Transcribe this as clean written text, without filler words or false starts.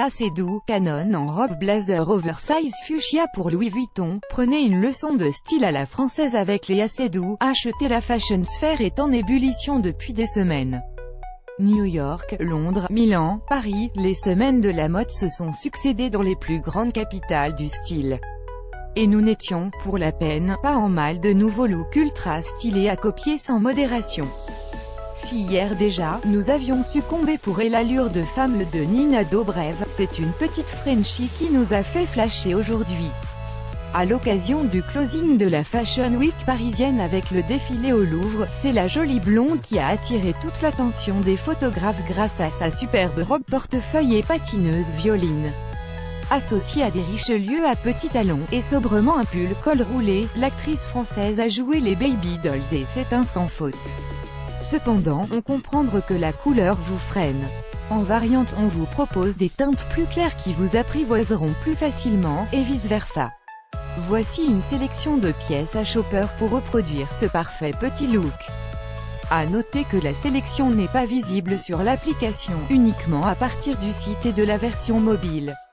Léa Seydoux, Canon en robe blazer oversize fuchsia pour Louis Vuitton. Prenez une leçon de style à la française avec Léa Seydoux. Achetez la fashion sphère est en ébullition depuis des semaines. New York, Londres, Milan, Paris, les semaines de la mode se sont succédées dans les plus grandes capitales du style. Et nous n'étions, pour la peine, pas en mal de nouveaux looks ultra stylés à copier sans modération. Si hier déjà, nous avions succombé pour l'allure de femme de Nina Dobrev, c'est une petite Frenchie qui nous a fait flasher aujourd'hui. À l'occasion du closing de la Fashion Week parisienne avec le défilé au Louvre, c'est la jolie blonde qui a attiré toute l'attention des photographes grâce à sa superbe robe portefeuille et patineuse violine. Associée à des Richelieu à petits talons, et sobrement un pull col roulé, l'actrice française a joué les baby dolls et c'est un sans faute. Cependant, on comprend que la couleur vous freine. En variante on vous propose des teintes plus claires qui vous apprivoiseront plus facilement, et vice-versa. Voici une sélection de pièces à shopper pour reproduire ce parfait petit look. À noter que la sélection n'est pas visible sur l'application, uniquement à partir du site et de la version mobile.